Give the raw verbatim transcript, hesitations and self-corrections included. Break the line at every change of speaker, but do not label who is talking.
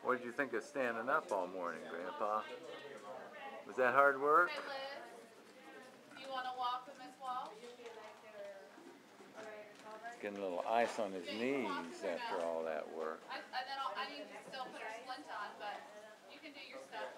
What did you think of standing up all morning, Grandpa? Was that hard work?
Hey Liz, do you want to walk with Miss Walsh?
Getting a little ice on his knees after all that work.
I, and then I'll, I need to still put her splint on, but you can do your stuff.